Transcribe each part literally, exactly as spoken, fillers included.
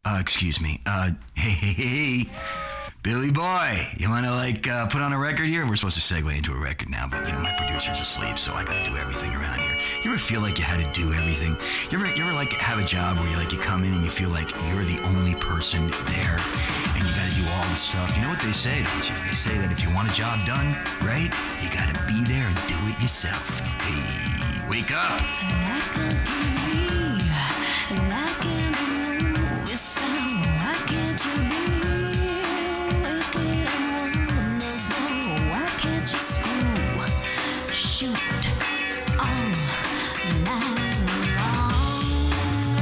Uh, excuse me. Uh, hey, hey, hey, Billy Boy, you want to like uh, put on a record here? We're supposed to segue into a record now, but you know my producer's asleep, so I got to do everything around here. You ever feel like you had to do everything? You ever, you ever like have a job where you like you come in and you feel like you're the only person there, and you got to do all the stuff? You know what they say, don't you? They say that if you want a job done, right, you got to be there and do it yourself. Hey, wake up! Like a T V, like in a movie star, why can't you be wicked and wonderful? Why can't you school, shoot all night long?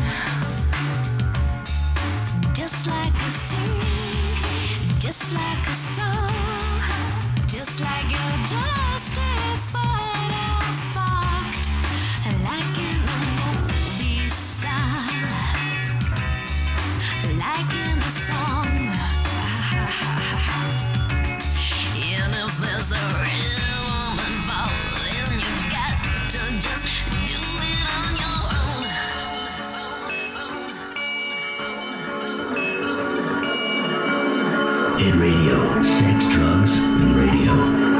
Just like a scene, just like a song, just like you're justified or fucked, like in a movie star, like in a song. And if there's a real woman involved, then you got to just do it on your own. Hit radio, sex, drugs, and radio.